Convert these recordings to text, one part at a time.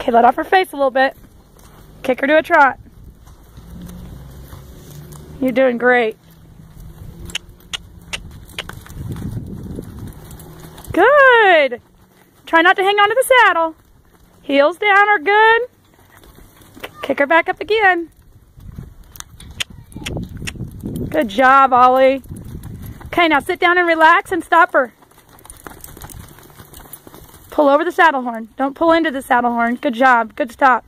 Okay, let off her face a little bit. Kick her to a trot. You're doing great. Good. Try not to hang on to the saddle. Heels down are good. Kick her back up again. Good job, Ollie. Okay, now sit down and relax and stop her. Pull over the saddle horn. Don't pull into the saddle horn. Good job. Good stop.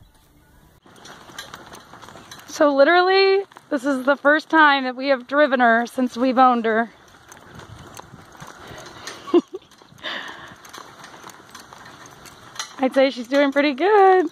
So literally, this is the first time that we have driven her since we've owned her. I'd say she's doing pretty good.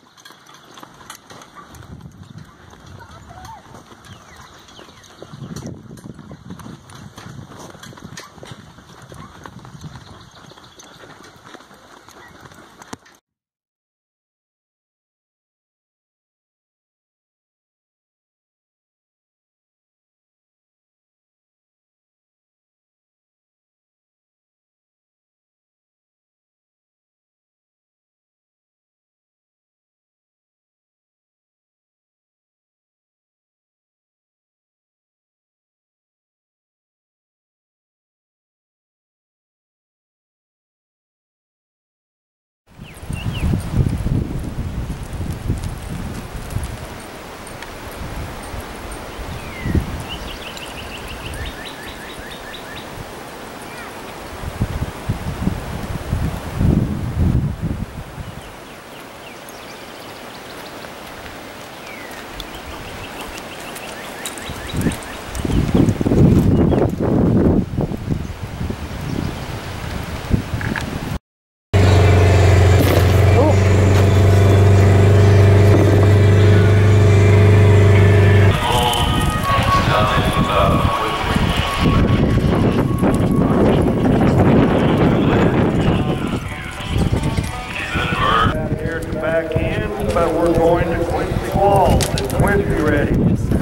But we're going to Quincy Falls. Is Quincy ready?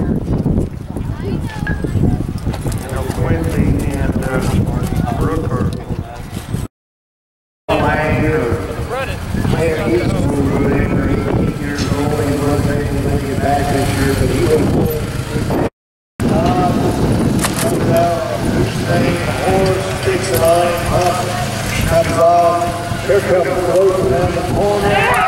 You know, Quincy and Brooker. Here comes closing down the corner.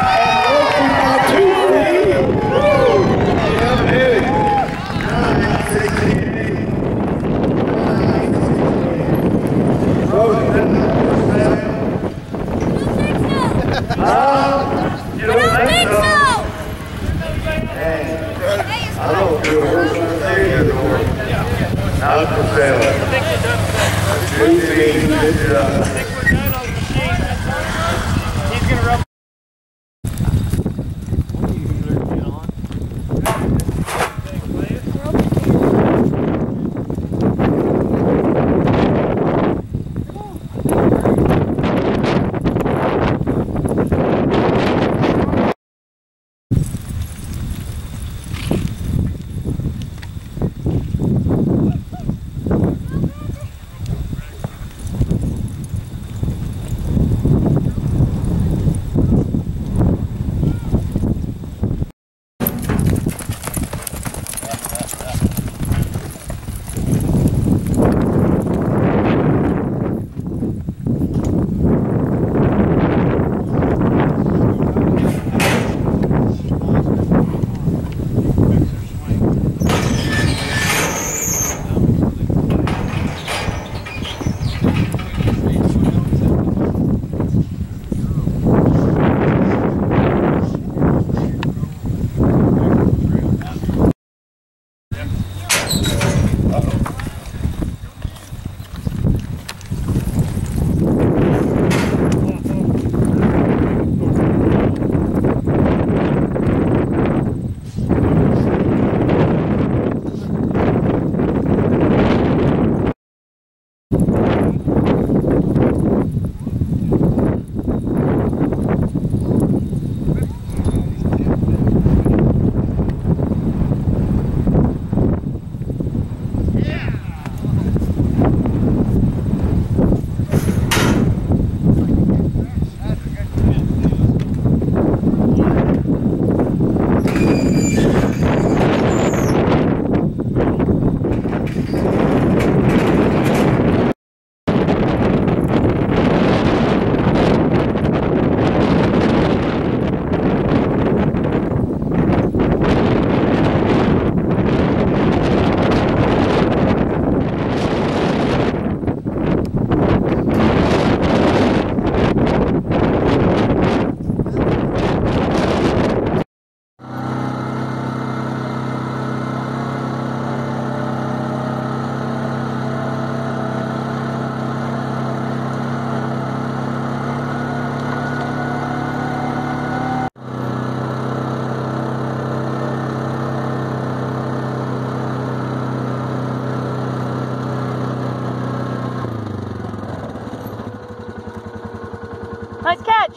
catch.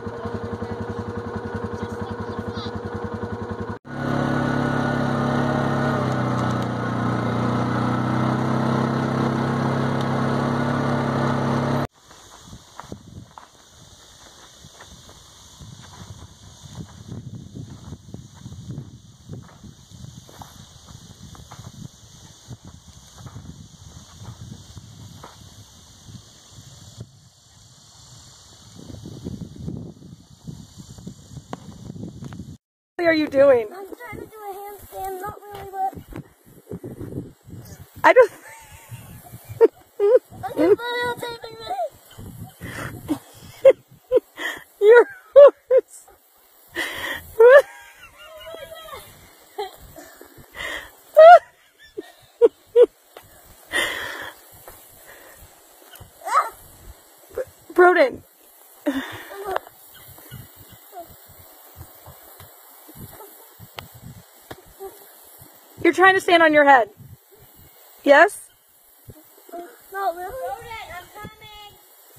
What are you doing? I'm trying to do a handstand, not really, but I just... I'm videotaping this. Your horse. Broden. You're trying to stand on your head. Yes? Not really. Roden, I'm coming.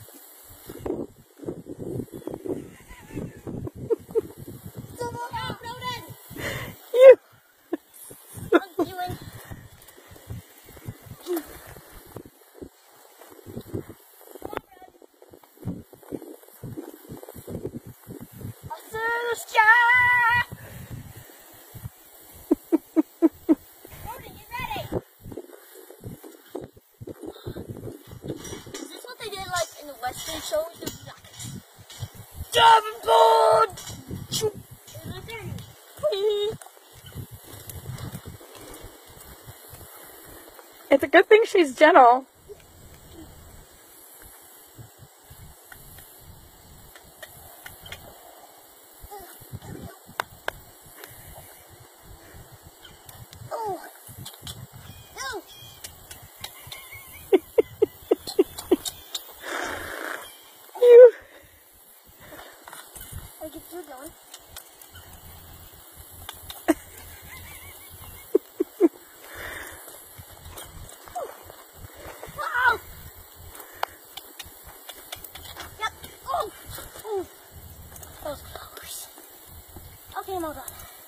Still not out, Roden. You. I'm doing. I see the sky. Roden, you ready? Is this what they did like in the Western shows? Davenport! It's a good thing she's gentle. Oh. No. You. I get you going. Oh. Yep. Oh. Oh. That was close. Okay, I'm all done.